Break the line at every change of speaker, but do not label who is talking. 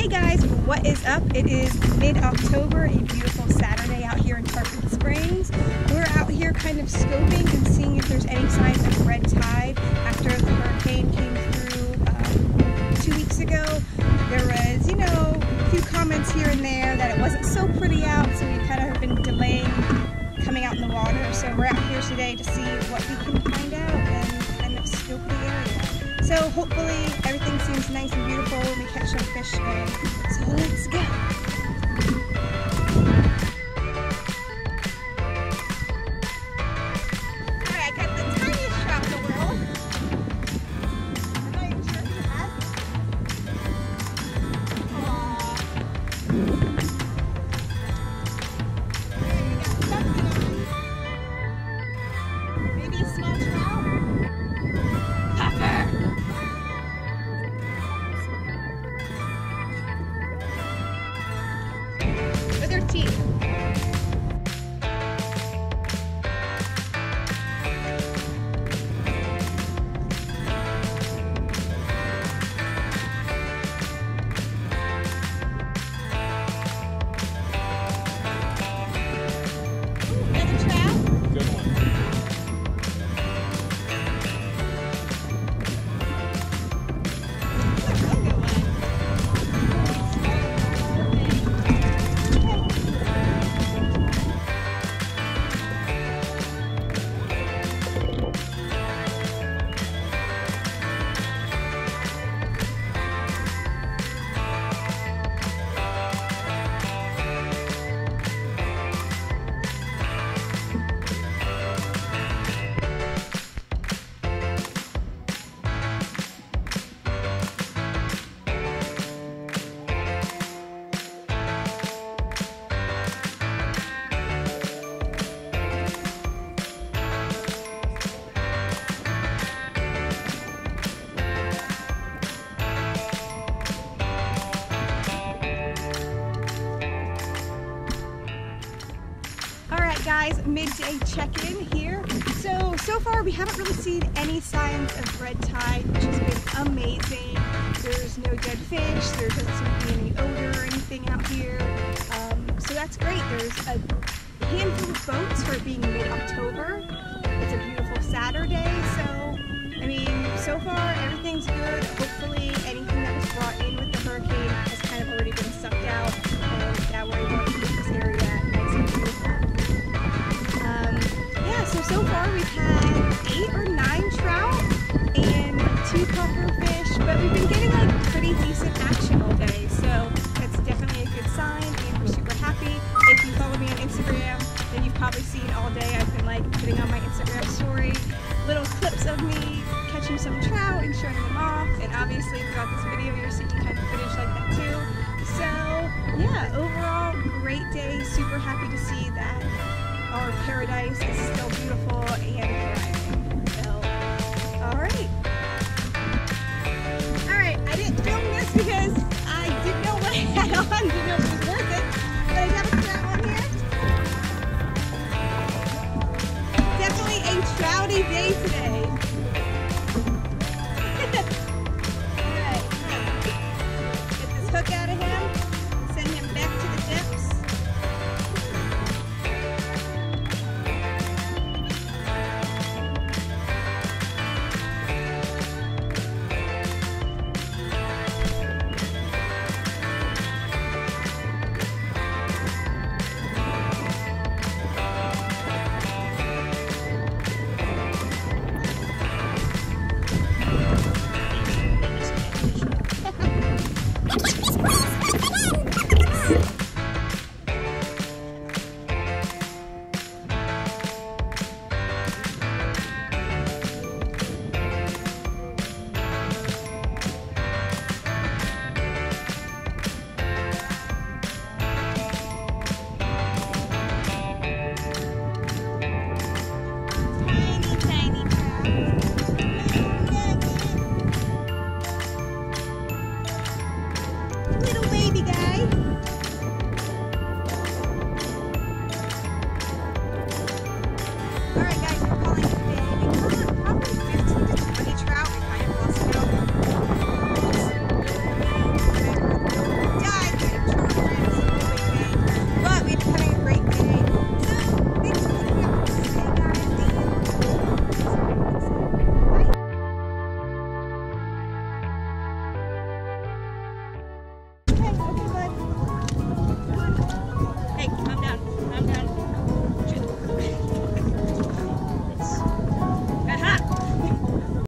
Hey guys, what is up? It is mid-October, a beautiful Saturday out here in Tarpon Springs. We're out here kind of scoping and seeing if there's any signs of red tide after the hurricane came through 2 weeks ago. There was, a few comments here and there that it wasn't so pretty out, so we kind of have been delaying coming out in the water. So we're out here today to see what we can find out and kind of scope the area. So hopefully everything seems nice and beautiful when we catch some fish today. So let's go. Alright, I got the tiniest trout in the world. I'm not even sure who has it. Aww. There, you got something on. Maybe a small trout? Puffer! With their teeth. Another trout?
Good one.
Guys, midday check-in here. So far we haven't really seen any signs of red tide, which has been amazing. There's no dead fish, there doesn't seem to be any odor or anything out here. So that's great. There's a handful of boats for it being mid-October. It's a beautiful Saturday, so I mean, so far everything's good. Hopefully anything that was brought in with the hurricane has kind of already been sucked out, and that way we're able to keep this area nice and beautiful. So far we've had 8 or 9 trout and 2 puffer fish, but we've been getting like pretty decent action all day, so that's definitely a good sign, and we're super happy. If you follow me on Instagram, then you've probably seen all day I've been like putting on my Instagram story little clips of me catching some trout and showing them off, and obviously throughout this video you're seeing kind of footage like that too. So yeah, overall great day, super happy to see that our paradise is still beautiful and thriving. So, alright, I didn't film this because I didn't know what I had on, didn't know if it was worth it, but I have a trout on here. Definitely a trouty day today. Alright, get this hook out of here.